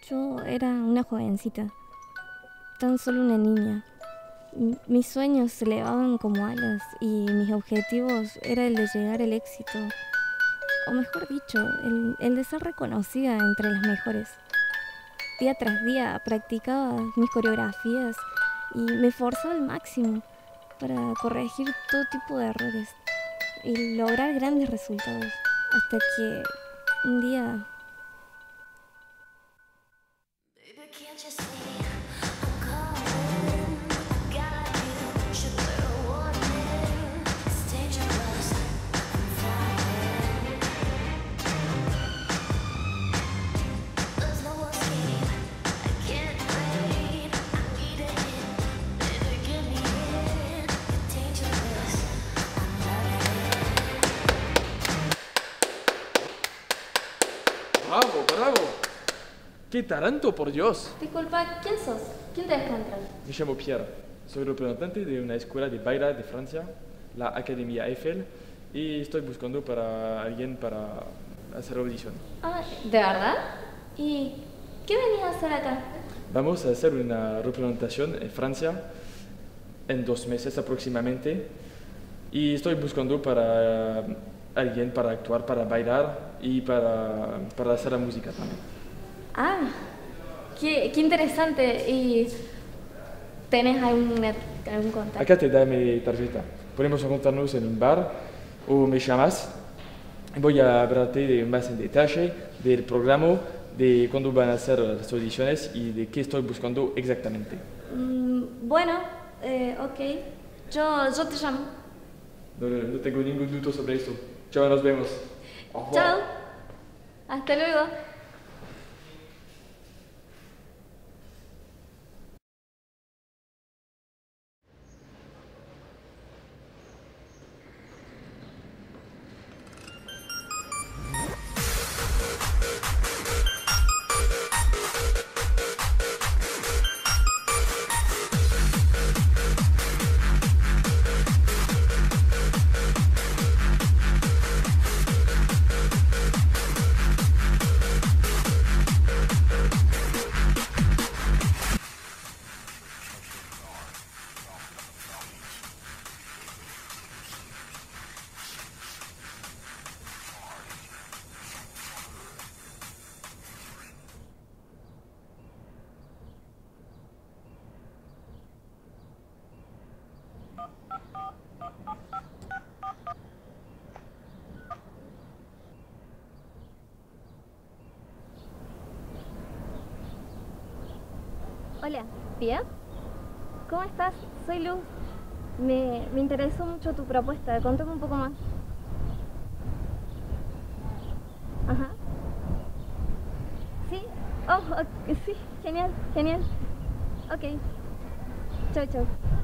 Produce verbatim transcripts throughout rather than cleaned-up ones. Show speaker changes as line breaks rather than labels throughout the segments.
Yo era una jovencita, tan solo una niña. M- Mis sueños se elevaban como alas y mis objetivos era el de llegar al éxito, o mejor dicho, el, el de ser reconocida entre las mejores. Día tras día practicaba mis coreografías y me esforzaba al máximo para corregir todo tipo de errores y lograr grandes resultados. Hasta que un día...
Baby, can't you see I'm calling? I got you. Should put a warning. It's dangerous. I'm flying. There's no escape. I can't wait. I need a hit. Baby, give me it. It's dangerous. I'm loving it.
Bravo, bravo. ¡Qué talento, por Dios!
Disculpa, ¿quién sos? ¿Quién te deja entrar?
Me llamo Pierre. Soy representante de una escuela de baile de Francia, la Academia Eiffel, y estoy buscando para alguien para hacer audición.
Ah, ¿de verdad? ¿Y qué venías a hacer acá?
Vamos a hacer una representación en Francia en dos meses aproximadamente, y estoy buscando para alguien para actuar, para bailar y para, para hacer la música también.
Ah, qué, qué interesante. ¿Y tenés algún, algún contacto?
Acá te da mi tarjeta. Podemos encontrarnos en un bar o me llamas. Voy a hablarte de más en detalle del programa, de cuándo van a ser las audiciones y de qué estoy buscando exactamente.
Mm, bueno, eh, ok. Yo, yo te llamo.
No, no, no tengo ningún duda sobre esto. Chao, nos vemos. Au revoir.
Chao. Hasta luego. Hola, ¿Pia? ¿Cómo estás? Soy Luz. Me, me interesó mucho tu propuesta. Contame un poco más. Ajá. ¿Sí? Oh, ok, sí, genial, genial. Ok. Chau, chau.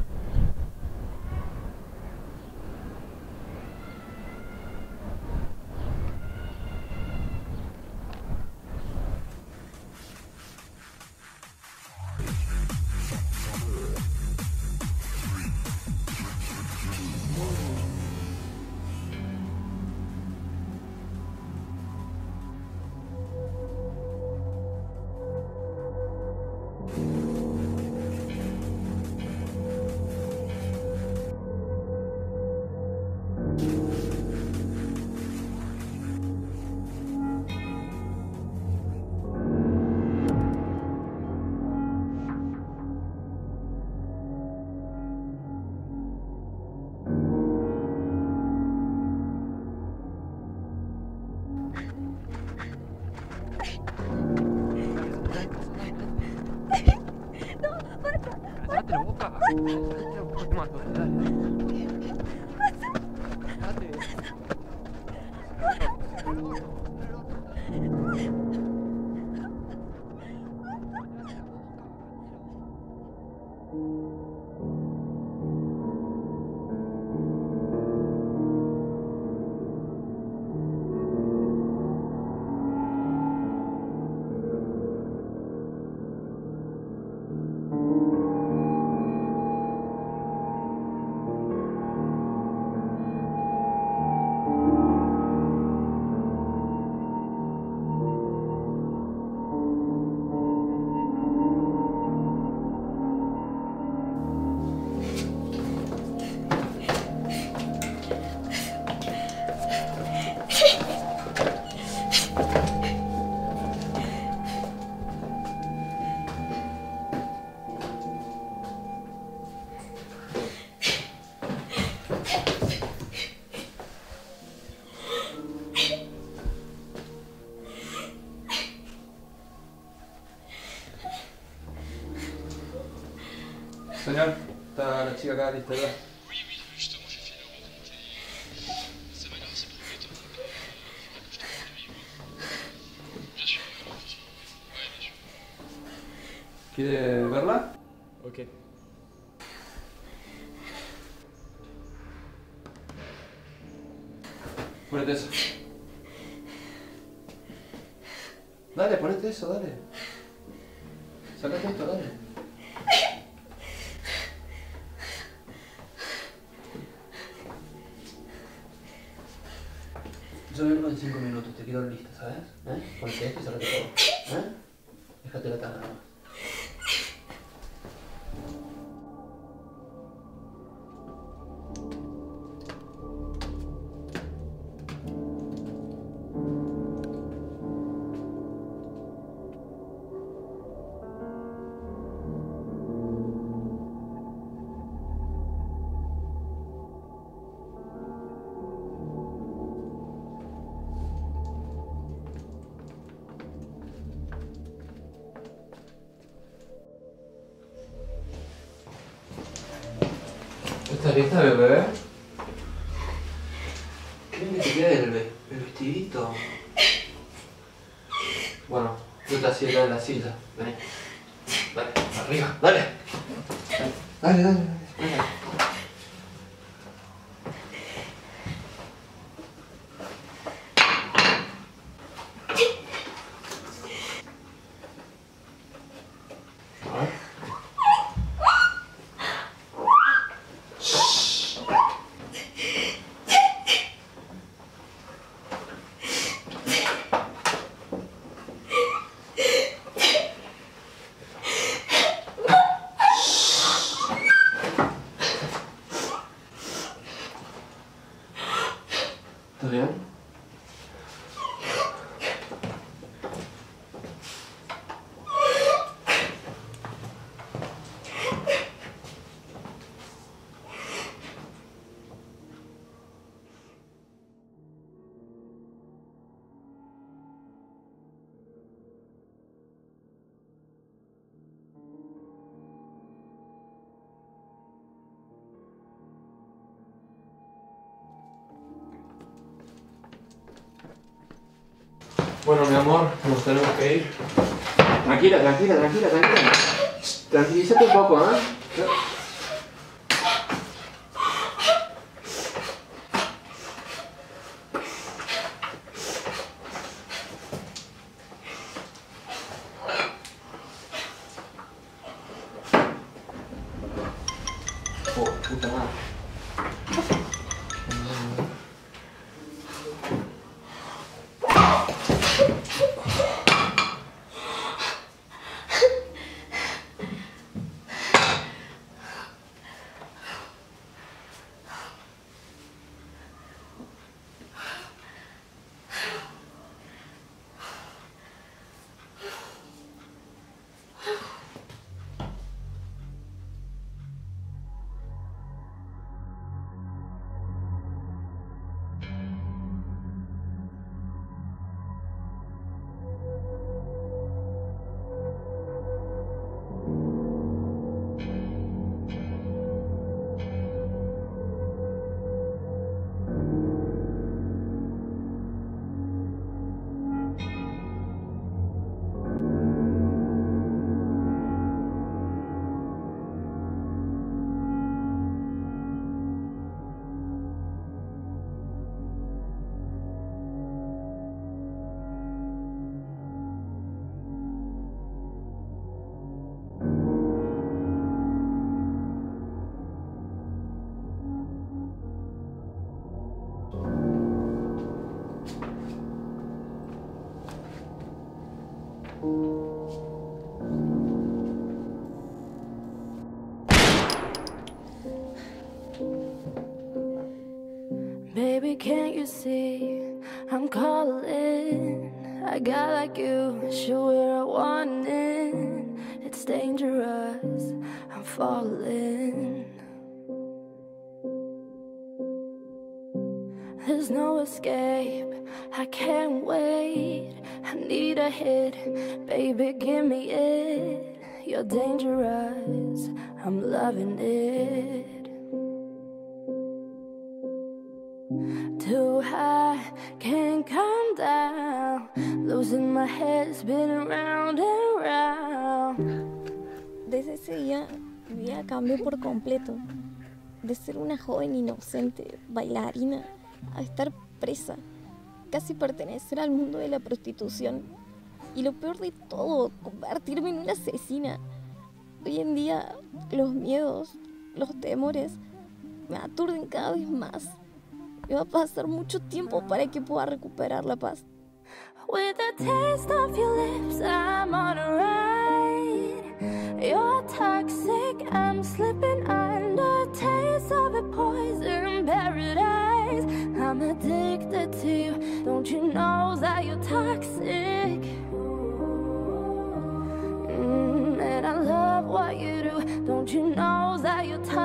Cállate la boca. Cállate la boca, te mato. Dale, dale. Cállate.
Señor, está la chica acá lista, ¿verdad? ¿Quiere verla?
Ok.
Ponete eso. Dale, ponete eso, dale. Sacate esto, dale. Yo vengo en cinco minutos, te quiero lista, ¿sabes? ¿Eh? Ponete esto y sacate todo. ¿Eh? Déjate la cara nada más. ¿Estás lista, bebé? ¿Qué me queda el, el vestidito? Bueno, yo te hacía en la silla. Vení. Dale, arriba, dale. Dale, dale, dale. dale. A ver. ¿Estás bien? Bueno, mi amor, nos tenemos que ir. Tranquila, tranquila, tranquila, tranquila. Tranquilízate un poco, ¿eh? Oh, puta madre.
Baby, can't you see I'm calling? A guy like you, sure where I want it. It's dangerous, I'm falling. There's no escape, I can't wait. I need a hit, baby, give me it. You're dangerous, I'm loving it. Too high, can't come down. Losing my head, spinning round and round.
Desde ese día, mi vida cambió por completo. De ser una joven inocente, bailarina, a estar presa, casi pertenecer al mundo de la prostitución. Y lo peor de todo, convertirme en una asesina. Hoy en día, los miedos, los temores, me aturden cada vez más. Me va a pasar mucho tiempo para que pueda recuperar la paz.
With the taste of your lips, I'm on a ride. You're toxic, I'm slipping under. Taste of a poison paradise. I'm addicted to you. Don't you know that you're toxic? Mm, and I love what you do. Don't you know that you're toxic?